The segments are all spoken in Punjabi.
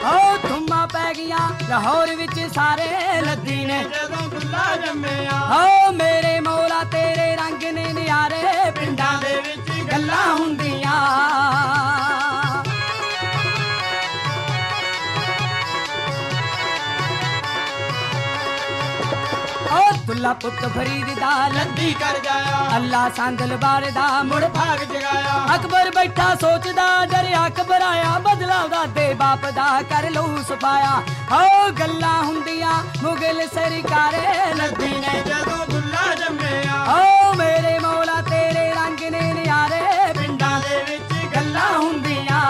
ओ धुम्मा पै गईयां लाहौर विच सारे लद्दी ने जदों दुल्ला जम्मिया ओ मेरे मौला तेरे रंग ने नियारे पिंडां दे विच गल्लां हुंदियां दुल्ला पुत फरीद दा लद्दी कर जाया अल्लाह सांगल बार दा मुड़ भाग जगाया अकबर बैठा सोचदा डरिया घबराया बदला दे बाप दा कर लो सफाया ओ गल्लां हुंदियां मुगल सरकारे लद्दी ने जदों दुल्ला जम्मिया ओ मेरे मौला तेरे रंग ने नियारे पिंडां दे विच गल्लां हुंदियां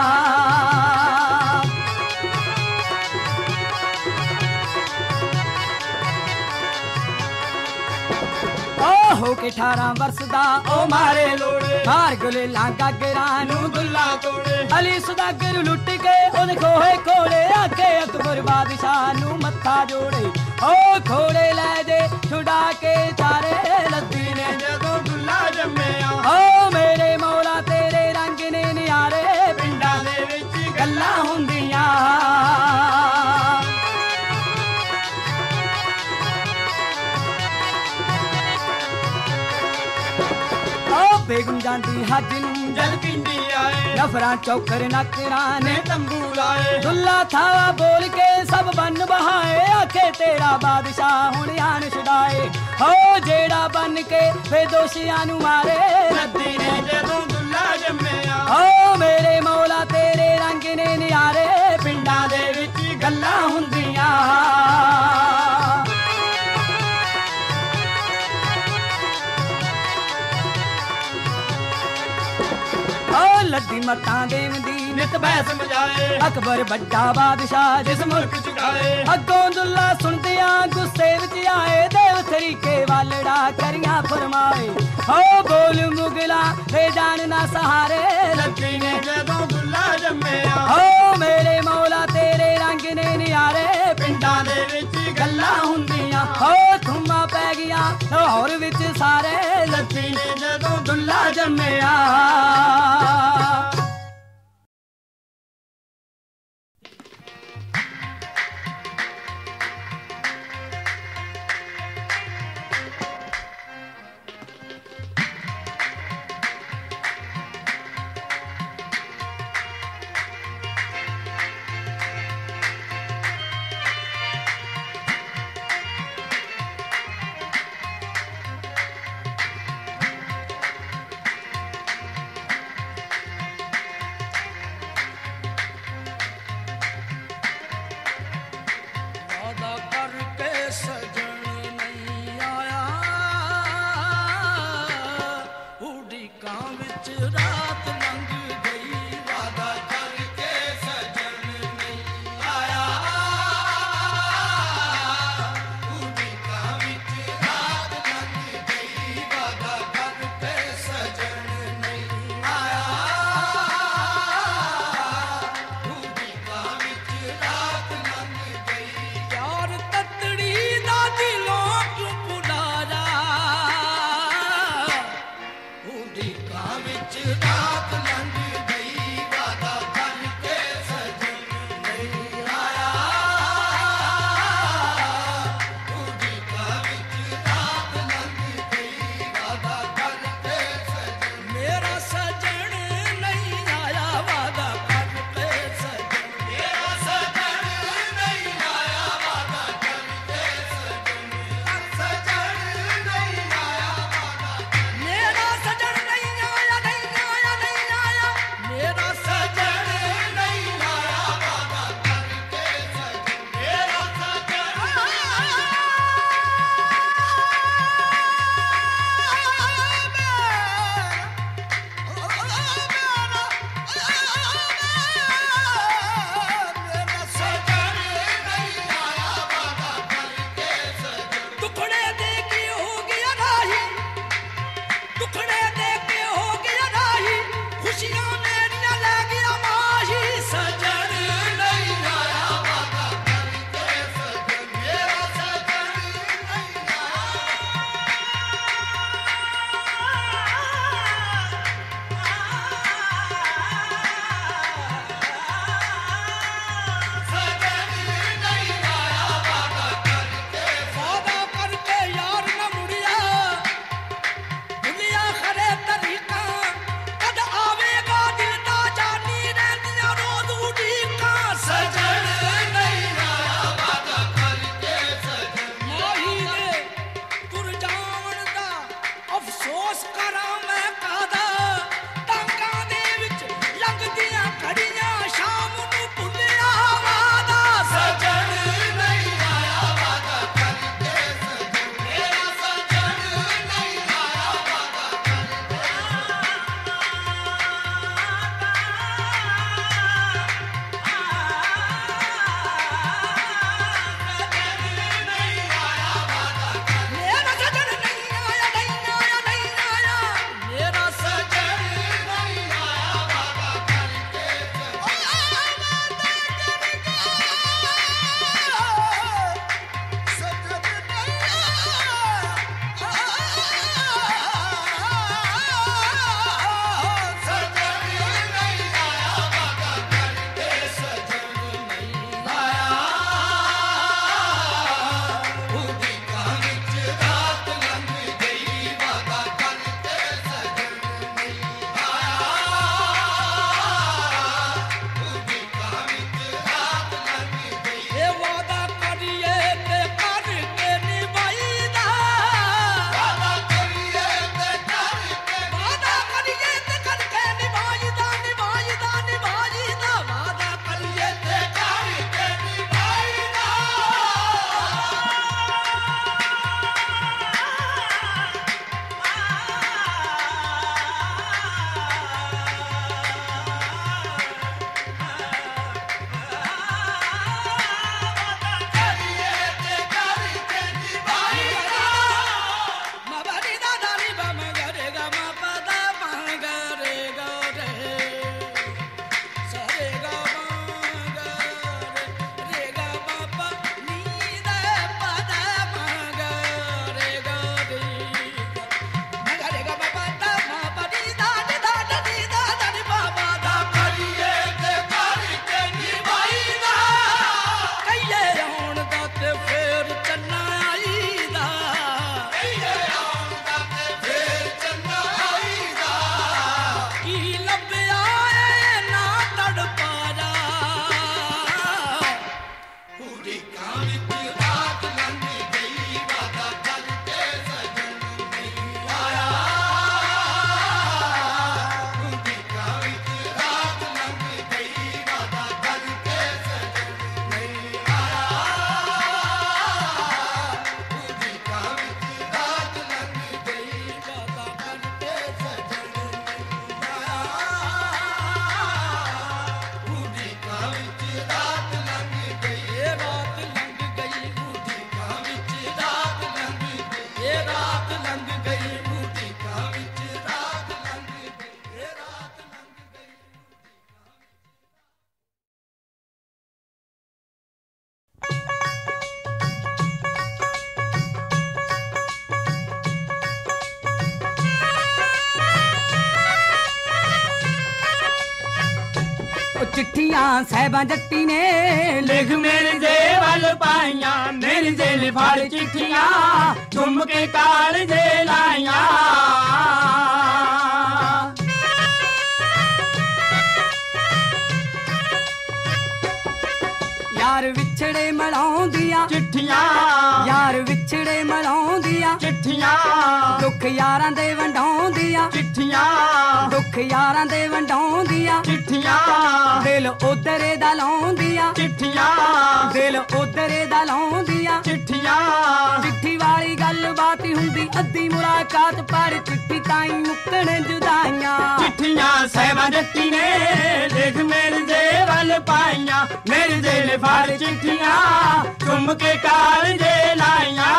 हो के 18 वर्ष दा ओ मारे लोड़े मार गुले लांगा गिरानू दुल्ला तोड़े अली सुदागर लुट के ओदे खोहे खोड़े आके अकबर बादशाह नू मत्था जोड़े ओ खोड़े ले दे छुड़ा के चारे लद्दी ने जदों दुल्ला जम्मिया ओ मेरे मौला तेरे रंग ने नियारे पिंडां दे विच गल्लां हुंदियां बेगम जांदी हज नू जल पिंडी आए नफरां चौकर नकरां ने तंबू लाए दुल्ला थावा बोल के सब बन बहाए आखे तेरा बादशाह हुण आन छुड़ाए हो जेड़ा बन के बेदोशियां नू मारे लद्दी ने जदों दुल्ला जम्मिया हो मेरे मौला तेरे रंग ने नियारे पिंडां दे विच गल्लां हुंदियां लद्दी मत्ता देन दी नित बैस मजाए अकबर बड्डा बादशाह जिस मुल्क चुकाए अगों दुल्ला सुनदियां गुस्से विच आए देव तरीके वालड़ा करियां फरमाए हो बोल मुगला हे जान ना सहारे लद्दी ने जदों दुल्ला जम्मिया हो मेरे मौला तेरे रंग ने नियारे पिंडां दे विच गल्लां हुंदियां हो धुम्मा पै गईयां लाहौर विच सारे लद्दी ने जदों दुल्ला जम्मिया ਉਹ ਚਿੱਠੀਆਂ ਸਾਹਿਬਾਂ ਜੱਟੀ ਨੇ ਲਿਖ ਮੇਰੇ ਦੇ ਵੱਲ ਪਾਈਆਂ ਮੇਰੇ ਦੇ ਲਿਫਾੜ ਚਿੱਠੀਆਂ ਚੁੰਮ ਕੇ ਕਾਲਜੇ ਲਾਈਆਂ ਯਾਰ ਵਿਛੜੇ ਮਲਾਉਂਦੀਆਂ ਚਿੱਠੀਆਂ ਯਾਰ ਵਿਛੜੇ ਮਲਾਉਂਦੀਆਂ ਚਿੱਠੀਆਂ ਦੁੱਖ ਯਾਰਾਂ ਦੇ ਵੰਡਾਉਂਦੀਆਂ ਚਿੱਠੀਆਂ ਦੁੱਖ ਯਾਰਾਂ ਦੇ ਵੰਡਾਉਂਦੀਆਂ ਚਿੱਠੀਆਂ ਦਿਲ ਉਧਰੇ ਦਾ ਲਾਉਂਦੀਆਂ ਚਿੱਠੀਆਂ ਦਿਲ ਉਧਰੇ ਦਾ ਲਾਉਂਦੀਆਂ ਚਿੱਠੀਆਂ ਚਿੱਠੀ ਵਾਲੀ ਗੱਲਬਾਤ ਹੁੰਦੀ ਅੱਧੀ ਮੁਲਾਕਾਤ ਪਰ ਚਿੱਠੀ ਤਾਈਂ ਮੁੱਕਣ ਜੁਦਾਈਆਂ ਚਿੱਠੀਆਂ ਸਾਹਿਬਾਂ ਜੱਟੀ ਨੇ ਲਿਖ ਮੇਰੇ ਦੇ ਵੱਲ ਪਾਈਆਂ ਮੇਰੇ ਦੇ ਲਿਫਾੜ ਚਿੱਠੀਆਂ ਚੁੰਮ ਕੇ ਕਾਲਜੇ ਲਾਈਆਂ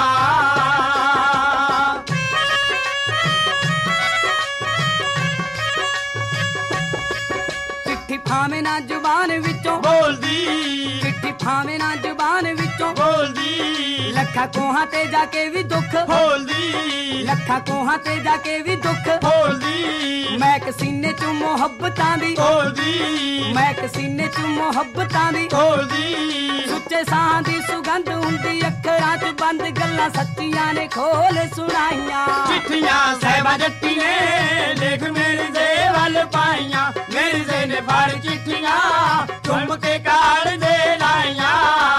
ਚਿੱਠੀ ਭਾਵੇਂ ਨਾ ਜ਼ੁਬਾਨ ਵਿੱਚੋਂ ਬੋਲਦੀ ਚਿੱਠੀ ਭਾਵੇਂ ਨਾ ਜ਼ੁਬਾਨ ਵਿੱਚੋਂ ਬੋਲਦੀ ਲੱਖਾਂ ਕੋਹਾਂ ਤੇ ਜਾ ਕੇ ਵੀ ਦੁੱਖ ਬੋਲਦੀ ਲੱਖਾਂ ਕੋਹਾਂ ਤੇ ਜਾ ਕੇ ਵੀ ਦੁੱਖ ਬੋਲਦੀ ਮੈਂ ਸੀਨੇ ਚ ਮੁਹੱਬਤਾਂ ਦੀ ਬੋਲਦੀ ਮੈਂ ਸੀਨੇ ਚ ਮੁਹੱਬਤਾਂ ਦੀ ਬੋਲਦੀ ਸੁੱਚੇ ਸਾਹ ਦੀ ਸੁਗੰਧ ਹੁੰਦੀ ਅੱਖਰਾਂ ਚ ਬੰਦ ਗੱਲਾਂ ਸੱਚੀਆਂ ਨੇ ਖੋਲ ਸੁਣਾਈਆਂ ਚਿੱਠੀਆਂ ਸਾਹਿਬਾਂ ਜੱਟੀ ਨੇ ਲਿਖ ਮੇਰੇ ਦੇ ਵੱਲ ਪਾਈਆਂ ਮੇਰੇ ਦੇ ਨੇ ਫੜ ਚਿੱਠੀਆਂ ਚੁੰਮ ਕੇ ਕਾਲਜੇ ਲਾਈਆਂ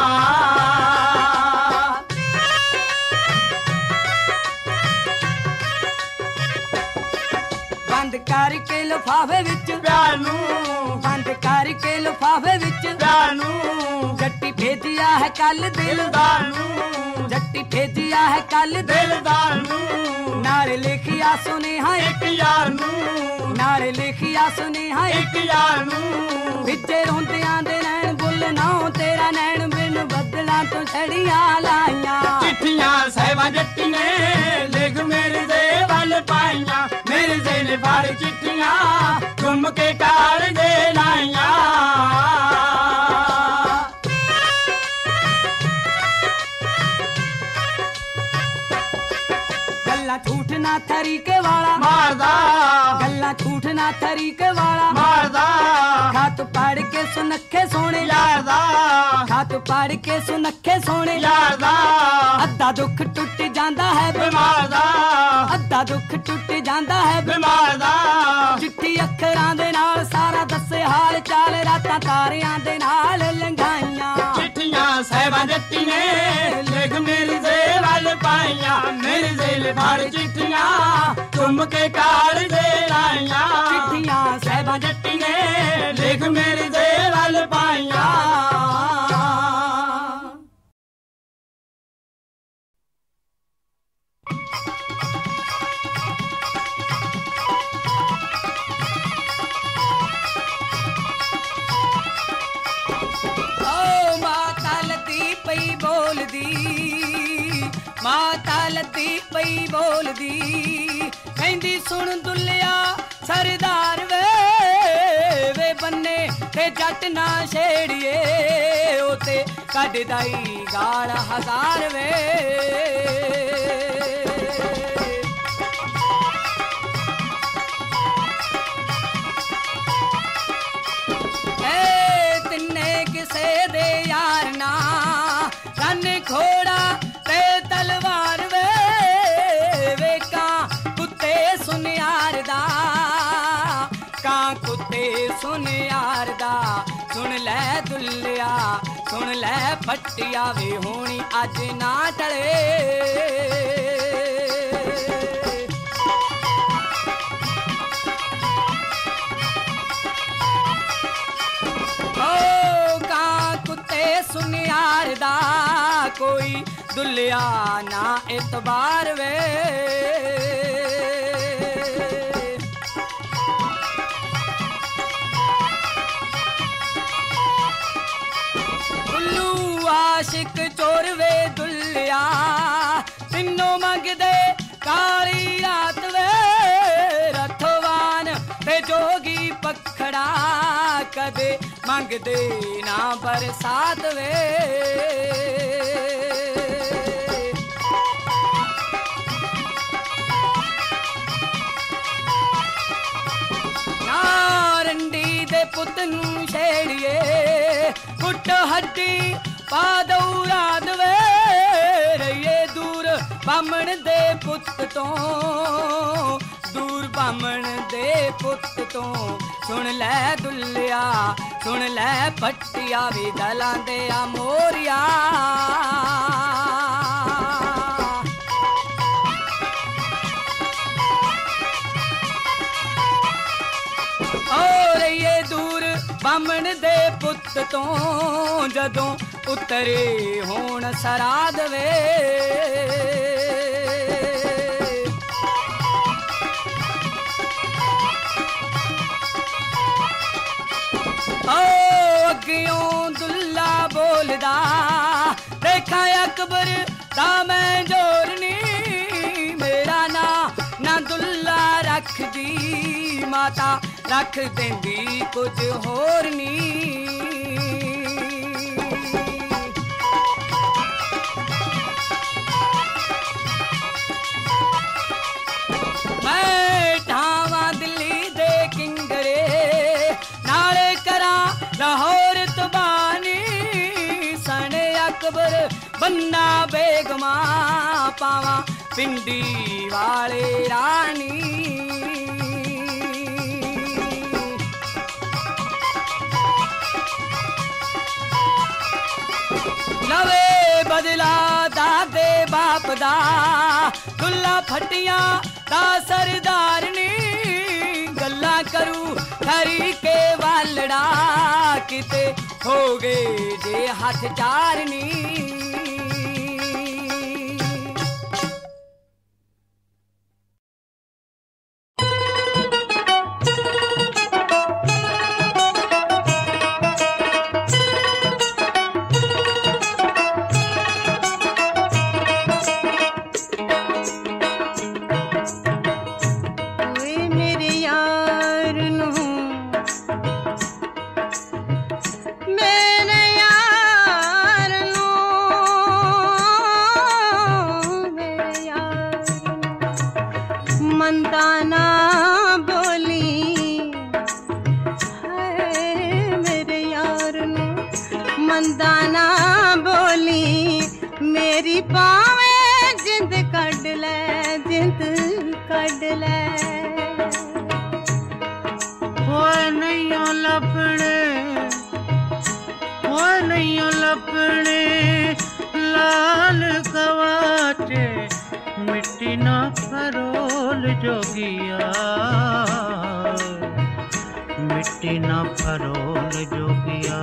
ਬੰਦ ਕਰਕੇ ਲਿਫਾਫੇ ਵਿੱਚ ਪਿਆਰ ਨੂੰ ਬੰਦ ਕਰਕੇ ਲਿਫਾਫੇ ਵਿੱਚ ਪਿਆਰ ਨੂੰ ਜੱਟੀ ਭੇਜਿਆ ਹੈ ਕੱਲ ਦਿਲਦਾਰ ਨੂੰ ਜੱਟੀ ਭੇਜਿਆ ਹੈ ਕੱਲ ਦਿਲਦਾਰ ਨੂੰ ਨਾਲੇ ਲਿਖਿਆ ਸੁਨੇਹਾ ਇੱਕ ਯਾਰ ਨੂੰ ਨਾਲੇ ਲਿਖਿਆ ਸੁਨੇਹਾ ਇੱਕ ਯਾਰ ਨੂੰ ਵਿੱਚੇ ਰੋਂਦਿਆਂ ਦੇ ਨੈਣ ਬੁੱਲ ਨਾ ਤੇਰਾ ਨੈਣ ਬਿਨ ਬੱਦਲਾਂ ਤੋਂ ਛੜੀਆਂ ਲਾਈਆਂ ਚਿੱਠੀਆਂ ਸਾਹਿਬਾਂ ਜੱਟੀ ਨੇ ਲਿਖ ਮੇਰੇ ਦੇ ਵੱਲ ਪਾਈਆਂ ਮੇਰੇ ਦੇ ਨੇ ਫੜ ਚਿੱਠੀਆਂ ਚੁੰਮ ਕੇ ਕਾਲਜੇ ਲਾਈਆਂ ਗੱਲਾਂ ਝੂਠ ਨਾ ਤਰੀਕੇ ਵਾਲਾ ਮਾਰਦਾ ਗੱਲਾਂ ਝੂਠ ਨਾ ਤਰੀਕੇ ਵਾਲਾ ਮਾਰਦਾ ਖਾਤ ਪੜ ਕੇ ਸੁਨੱਖੇ ਸੋਹਣੇ ਯਾਰ ਦਾ ਖਾਤ ਪੜ ਕੇ ਸੁਨੱਖੇ ਸੋਹਣੇ ਯਾਰ ਦਾ ਅੱਧਾ ਦੁੱਖ ਟੁੱਟ ਜਾਂਦਾ ਹੈ ਬਿਮਾਰ ਦਾ ਅੱਧਾ ਦੁੱਖ ਟੁੱਟ ਜਾਂਦਾ ਹੈ ਬਿਮਾਰ ਦਾ ਚਿੱਠੀ ਅੱਖਰਾਂ ਦੇ ਨਾਲ ਸਾਰਾ ਦੱਸੇ ਹਾਲ ਚਾਲ ਰਾਤਾਂ ਤਾਰਿਆਂ ਦੇ ਨਾਲ ਲੰਘਾਈਆਂ ਚਿੱਠੀਆਂ ਸਾਹਿਬਾਂ ਜੱਟੀ ਨੇ ਲਿਖ ਮੇਰੇ ਦੇ ਵੱਲ ਪਾਈਆਂ ਮੇਰੇ ਦੇ ਲਿਫਾੜ ਚਿੱਠੀਆਂ ਚੁੰਮ ਕੇ ਕਾਲਜੇ ਲਾਈਆਂ ਚਿੱਠੀਆਂ ਸਾਹਿਬਾਂ ਜੱਟੀ ਨੇ ਲਿਖ ਮੇਰੇ ਦੇ ਵੱਲ ਪਾਈਆਂ ਮਾਤਾ ਲੱਦੀ ਪਈ ਬੋਲਦੀ ਕਹਿੰਦੀ ਸੁਣ ਦੁੱਲਿਆ ਸਰਦਾਰ ਵੇ ਬੰਨੇ ਤੇ ਜੱਟ ਨਾ ਛੇੜੀਏ ਉਹ ਤੇ ਕੱਢਦਾ ਈ ਗਾਲ ਹਜ਼ਾਰ ਵੇ ਤਿੰਨੇ ਕਿਸੇ ਦੇ ਯਾਰ ਨਾ ਕੰਨ ਖੋੜਾ ਤੇ ਤਲਵਾਰ ਵੇ ਕਾਂ ਕੁੱਤੇ ਸੁਨਿਆਰ ਦਾ ਕਾਂ ਕੁੱਤੇ ਸੁਨਿਆਰ ਦਾ ਸੁਣ ਲੈ ਦੁੱਲਿਆ ਸੁਣ ਲੈ ਫੱਟਿਆ ਵੇ ਹੋਣੀ ਅੱਜ ਨਾ ਟਲੇ ਸੁਨਿਆਰ ਦਾ ਕੋਈ ਦੁੱਲਿਆ ਨਾ ਇਤਬਾਰ ਵੇ ਉੱਲੂ ਆਸ਼ਿਕ ਚੋਰ ਵੇ ਦੁੱਲਿਆ ਤਿੰਨੋਂ ਮੰਗਦੇ ਕਾਲੀ ਰਾਤ ਵੇ ਰਥਵਾਨ ਤੇ ਜੋਗੀ ਪਖੜਾ ਕਦੇ ਮੰਗਦੇ ਨਾ ਬਰਸਾਤ ਵੇ ਨਾ ਰੰਡੀ ਦੇ पुत नूं छेड़िए कुट हड्डी पा दौड़ा दवे रहिए दूर बामण दे पुत तो दूर बामण दे पुत तो सुन लै दुल्लिया सुन लै पट्टिया वी दलां दे आ मोरिया और ये दूर बामण दे पुत तो जदों उतरे होण सराद वे अग्गियों दुल्ला बोलदा देखा अकबर दा मैं जोरनी मेरा ना दुल्ला रख दी माता रख देंदी कुछ होर नी मैं ठावा दिल्ली दे किंगरे नाले करा लाहौर तबानी सने अकबर बन्ना बेगमा पावा पिंडी वाले रानी लवे बदला दादे बाप दा दुल्ला फटिया दा सरदारनी गल्ला करू खरी के वालड़ा किते हो गए जे हाथ चारनी मिट्टी ना फरोल जोगिया मिट्टी ना फरोल जोगिया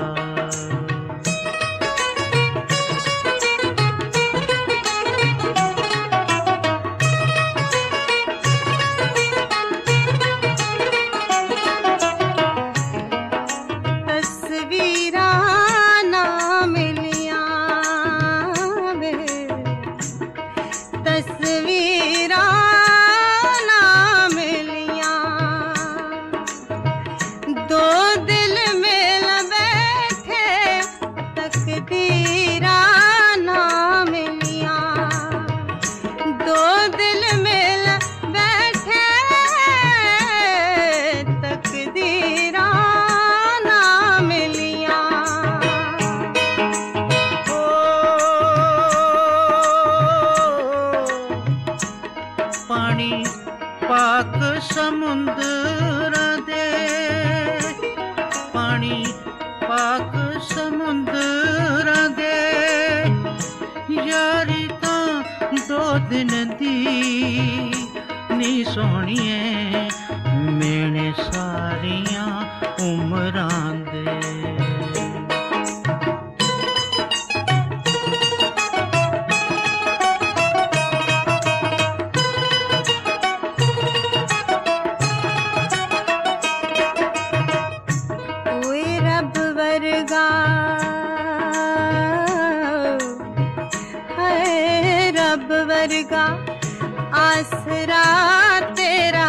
आसरा तेरा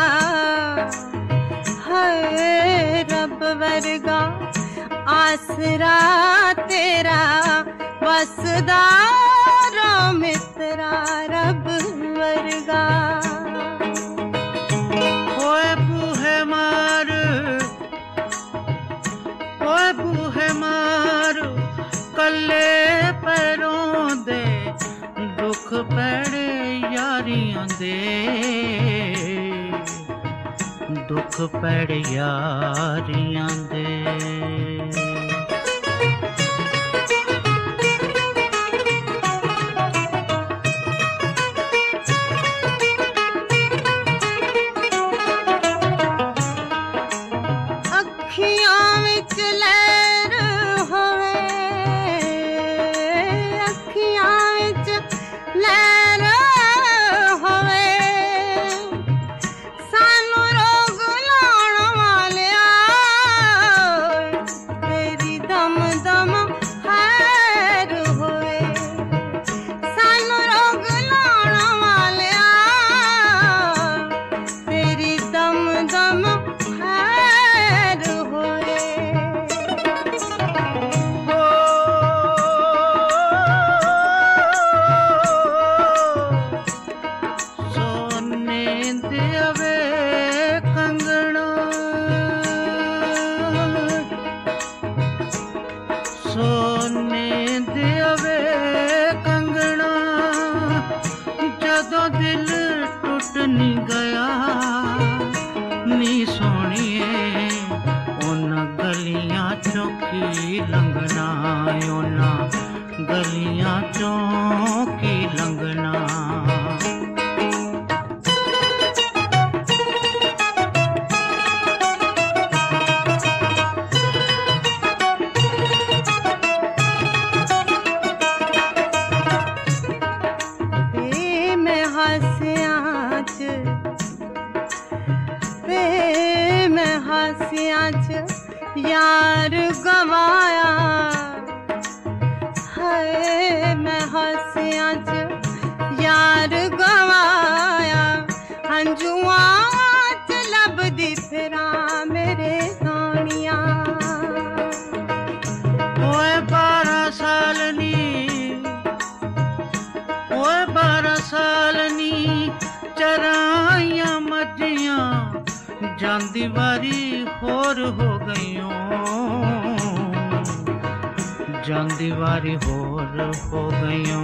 है रब वर्गा आसरा तेरा बसदारा मित्रा रब वर्गा ओए बूहे मार बूहे मार कल्ले पैरों दे दुख पैड़े यारियां दे दुख पैड़े यारियां दे यार गवाया है मैं हंसिया च यार गवाया हंजुआ च लभदी फिरा मेरे सोनिया ओए 12 साल नी ओए 12 साल नी चराइयां मजियां जांदी वारी होर हो गईयों जांदी वारी होर हो गईयों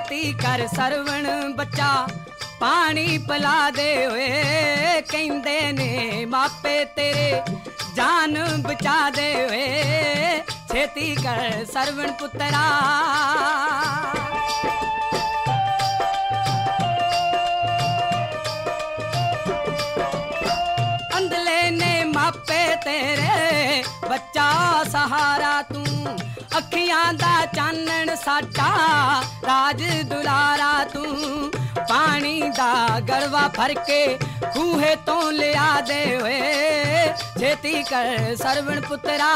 ਛੇਤੀ ਕਰ ਸਰਵਣ ਬੱਚਾ ਪਾਣੀ ਪਿਲਾ ਦੇ ਓਏ ਕਹਿੰਦੇ ਨੇ ਮਾਪੇ ਤੇਰੇ ਜਾਨ ਬਚਾ ਦੇ ਓਏ ਛੇਤੀ ਕਰ ਸਰਵਣ ਪੁੱਤਰਾ ਅੰਦਲੇ ਨੇ ਮਾਪੇ ਤੇਰੇ ਬੱਚਾ ਸਹਾਰਾ ਤੂੰ ਅੱਖੀਆਂ ਦਾ ਚਾਨਣ ਸਾਡਾ ਰਾਜ ਦੁਲਾਰਾ ਤੂੰ ਪਾਣੀ ਦਾ ਗੜਵਾ ਭਰ ਕੇ ਖੂਹੇ ਤੋਂ ਲਿਆ ਦੇ ਓਏ ਛੇਤੀ ਕਰ ਸਰਵਣ ਪੁੱਤਰਾ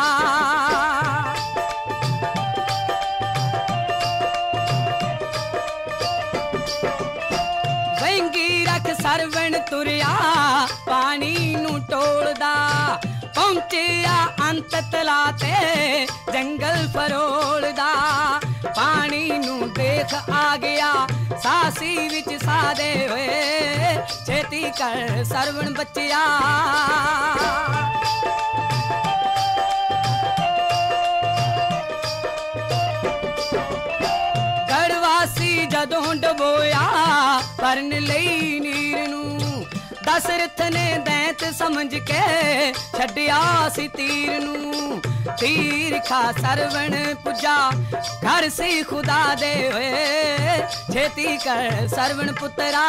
ਵੰਗੀ ਰੱਖ ਸਰਵਣ ਤੁਰਿਆ ਪਾਣੀ ਨੂੰ ਟੋਲਦਾ ਪਹੁੰਚਿਆ ਅੰਤ ਤਲਾ ਤੇ ਜੰਗਲ ਫਰੋਲਦਾ ਪਾਣੀ ਨੂੰ ਦੇਖ ਆ ਗਿਆ ਸਾਸੀ ਵਿੱਚ ਸਾਦੇ ਹੋਏ ਛੇਤੀ ਕਰ ਸਰਵਣ ਬੱਚਿਆ ਗੜਵਾਸੀ ਜਦੋਂ ਡਬੋਇਆ ਭਰਨ ਲਈ ਨੀਰ ਨੂੰ ਦਸ਼ਰਥ ਨੇ ਦੈਂਤ ਸਮਝ ਕੇ ਛੱਡਿਆ ਸੀ ਤੀਰ ਨੂੰ ਤੀਰ ਖਾ ਸਰਵਣ ਪੁੱਜਾ ਘਰ ਸੀ ਖੁਦਾ ਦੇ ਹੋਏ ਛੇਤੀ ਕਰ ਸਰਵਣ ਪੁੱਤਰਾ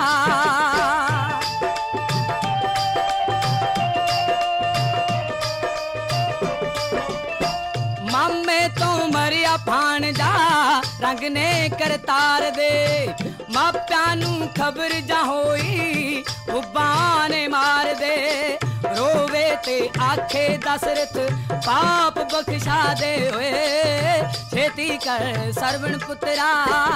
ਮਾਮੇ ਤੋਂ ਮਰਿਆ ਭਾਣਜਾ ਰੰਗ ਨੇ ਕਰਤਾਰ ਦੇ ਮਾਪਿਆਂ ਨੂੰ ਖਬਰ ਜਾ ਹੋਈ ਹੁਬਾਂ ਨੇ ਮਾਰ ਦੇ ਰੋਵੇ ਤੇ ਆਖੇ ਦਸ਼ਰਥ ਪਾਪ ਬਖਸ਼ਾ ਦੇ ਓਏ ਛੇਤੀ ਕਰ ਸਰਵਣ ਪੁੱਤਰਾ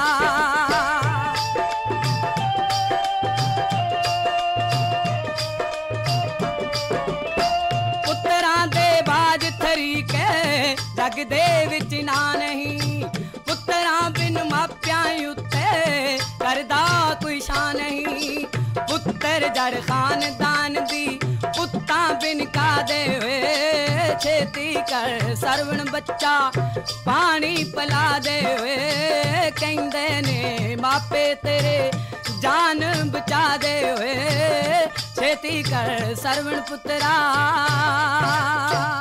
ਪੁੱਤਰਾਂ ਦੇ ਬਾਜ ਤਰੀਕੇ ਜਗ ਦੇ ਵਿੱਚ ਨਾ ਨਹੀਂ ਪੁੱਤਰਾਂ ਬਿਨ ਮਾਪਿਆਂ ਉੱਤੇ ਕਰਦਾ ਕੋਈ ਸ਼ਾਨ ਨਹੀਂ ਪੁੱਤਰ ਜੜ ਖਾਨਦਾਨ ਦੀ ਪੁੱਤਾਂ ਬਿਨ ਕਾ ਦੇ ਓਏ ਛੇਤੀ ਕਰ ਸਰਵਣ ਬੱਚਾ ਪਾਣੀ ਪਿਲਾ ਦੇ ਓਏ ਕਹਿੰਦੇ ਨੇ ਮਾਪੇ ਤੇਰੇ ਜਾਨ ਬਚਾ ਦੇ ਓਏ ਛੇਤੀ ਕਰ ਸਰਵਣ ਪੁੱਤਰਾ